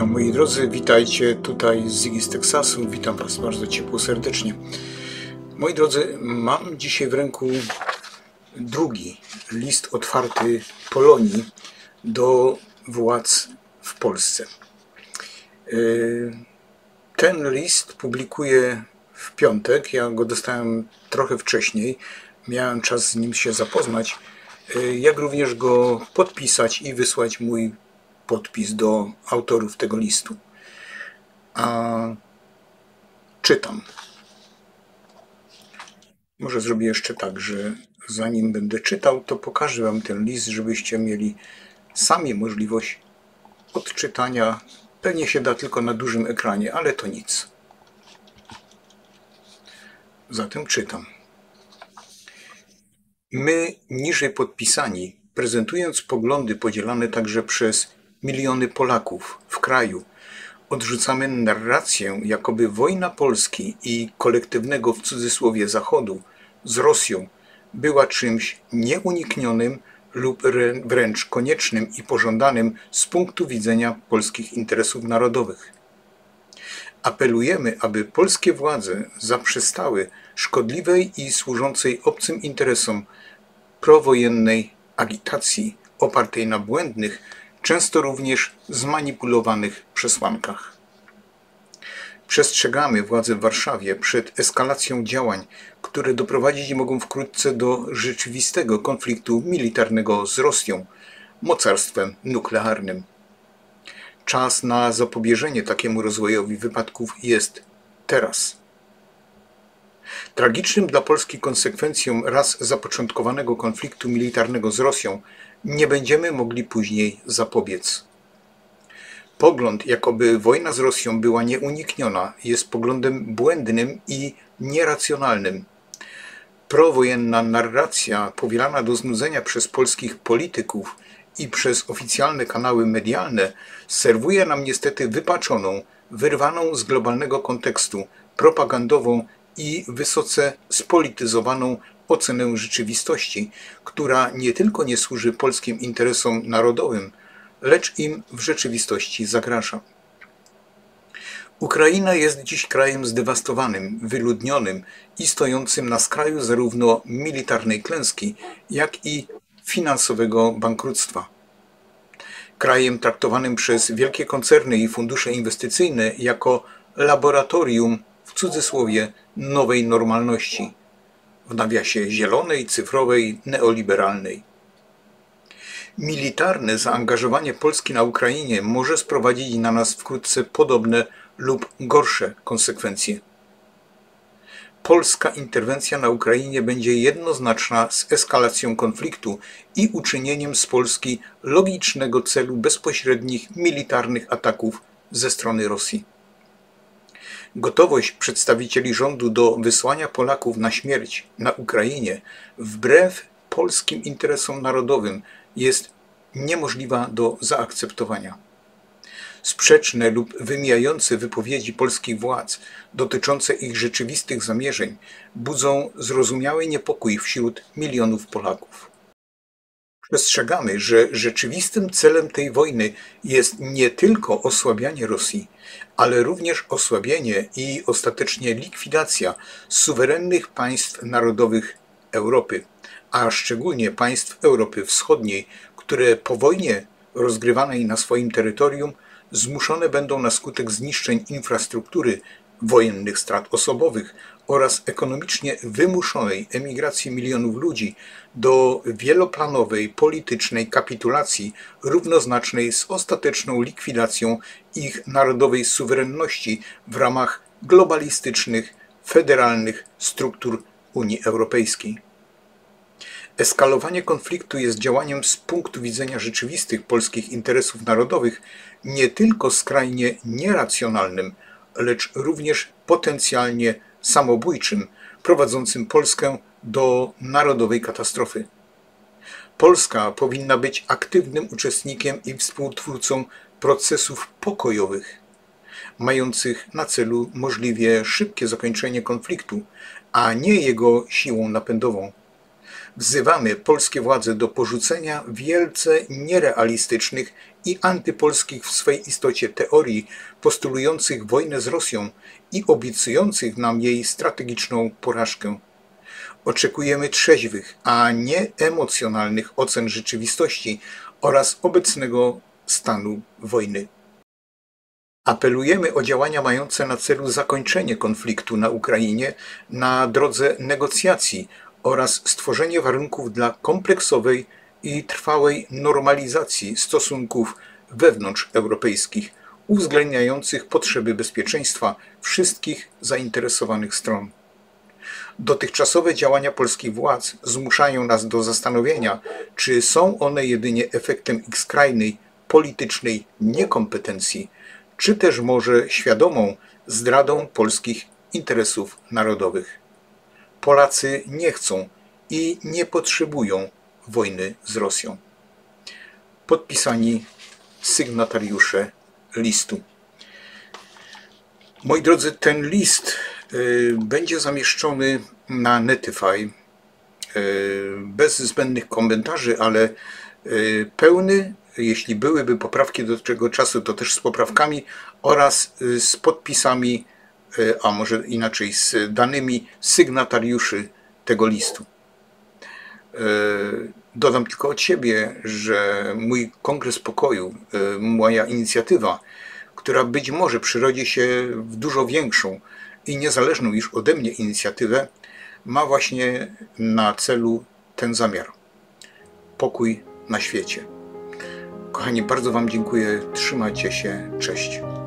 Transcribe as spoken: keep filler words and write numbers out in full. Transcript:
Witam moi drodzy, witajcie tutaj z Ziggy z Teksasu, witam Was bardzo ciepło, serdecznie. Moi drodzy, mam dzisiaj w ręku drugi list otwarty Polonii do władz w Polsce. Ten list publikuję w piątek, ja go dostałem trochę wcześniej, miałem czas z nim się zapoznać, jak również go podpisać i wysłać mój podpis do autorów tego listu. A czytam. Może zrobię jeszcze tak, że zanim będę czytał, to pokażę Wam ten list, żebyście mieli sami możliwość odczytania. Pewnie się da tylko na dużym ekranie, ale to nic. Zatem czytam. My, niżej podpisani, prezentując poglądy podzielane także przez miliony Polaków w kraju, odrzucamy narrację, jakoby wojna Polski i kolektywnego w cudzysłowie Zachodu z Rosją była czymś nieuniknionym lub wręcz koniecznym i pożądanym z punktu widzenia polskich interesów narodowych. Apelujemy, aby polskie władze zaprzestały szkodliwej i służącej obcym interesom prowojennej agitacji opartej na błędnych, często również zmanipulowanych przesłankach. Przestrzegamy władze w Warszawie przed eskalacją działań, które doprowadzić mogą wkrótce do rzeczywistego konfliktu militarnego z Rosją, mocarstwem nuklearnym. Czas na zapobieżenie takiemu rozwojowi wypadków jest teraz. Tragicznym dla Polski konsekwencją raz zapoczątkowanego konfliktu militarnego z Rosją nie będziemy mogli później zapobiec. Pogląd, jakoby wojna z Rosją była nieunikniona, jest poglądem błędnym i nieracjonalnym. Prowojenna narracja powielana do znudzenia przez polskich polityków i przez oficjalne kanały medialne serwuje nam niestety wypaczoną, wyrwaną z globalnego kontekstu, propagandową i wysoce spolityzowaną ocenę rzeczywistości, która nie tylko nie służy polskim interesom narodowym, lecz im w rzeczywistości zagraża. Ukraina jest dziś krajem zdewastowanym, wyludnionym i stojącym na skraju zarówno militarnej klęski, jak i finansowego bankructwa. Krajem traktowanym przez wielkie koncerny i fundusze inwestycyjne jako laboratorium, w cudzysłowie, nowej normalności, w nawiasie zielonej, cyfrowej, neoliberalnej. Militarne zaangażowanie Polski na Ukrainie może sprowadzić na nas wkrótce podobne lub gorsze konsekwencje. Polska interwencja na Ukrainie będzie jednoznaczna z eskalacją konfliktu i uczynieniem z Polski logicznego celu bezpośrednich militarnych ataków ze strony Rosji. Gotowość przedstawicieli rządu do wysłania Polaków na śmierć na Ukrainie wbrew polskim interesom narodowym jest niemożliwa do zaakceptowania. Sprzeczne lub wymijające wypowiedzi polskich władz dotyczące ich rzeczywistych zamierzeń budzą zrozumiały niepokój wśród milionów Polaków. Przestrzegamy, że rzeczywistym celem tej wojny jest nie tylko osłabianie Rosji, ale również osłabienie i ostatecznie likwidacja suwerennych państw narodowych Europy, a szczególnie państw Europy Wschodniej, które po wojnie rozgrywanej na swoim terytorium zmuszone będą na skutek zniszczeń infrastruktury, wojennych strat osobowych oraz ekonomicznie wymuszonej emigracji milionów ludzi do wieloplanowej politycznej kapitulacji równoznacznej z ostateczną likwidacją ich narodowej suwerenności w ramach globalistycznych, federalnych struktur Unii Europejskiej. Eskalowanie konfliktu jest działaniem z punktu widzenia rzeczywistych polskich interesów narodowych nie tylko skrajnie nieracjonalnym, lecz również potencjalnie samobójczym, prowadzącym Polskę do narodowej katastrofy. Polska powinna być aktywnym uczestnikiem i współtwórcą procesów pokojowych, mających na celu możliwie szybkie zakończenie konfliktu, a nie jego siłą napędową. Wzywamy polskie władze do porzucenia wielce nierealistycznych i antypolskich w swej istocie teorii postulujących wojnę z Rosją i obiecujących nam jej strategiczną porażkę. Oczekujemy trzeźwych, a nie emocjonalnych ocen rzeczywistości oraz obecnego stanu wojny. Apelujemy o działania mające na celu zakończenie konfliktu na Ukrainie na drodze negocjacji oraz stworzenie warunków dla kompleksowej i trwałej normalizacji stosunków wewnątrzeuropejskich, uwzględniających potrzeby bezpieczeństwa wszystkich zainteresowanych stron. Dotychczasowe działania polskich władz zmuszają nas do zastanowienia, czy są one jedynie efektem ich skrajnej politycznej niekompetencji, czy też może świadomą zdradą polskich interesów narodowych. Polacy nie chcą i nie potrzebują wojny z Rosją. Podpisani sygnatariusze listu. Moi drodzy, ten list y, będzie zamieszczony na Netify y, bez zbędnych komentarzy, ale y, pełny, jeśli byłyby poprawki do tego czasu, to też z poprawkami oraz y, z podpisami, y, a może inaczej, z danymi sygnatariuszy tego listu. Y, dodam tylko od siebie, że mój Kongres Pokoju, y, moja inicjatywa, która być może przyrodzi się w dużo większą i niezależną już ode mnie inicjatywę, ma właśnie na celu ten zamiar. Pokój na świecie. Kochani, bardzo Wam dziękuję. Trzymajcie się. Cześć.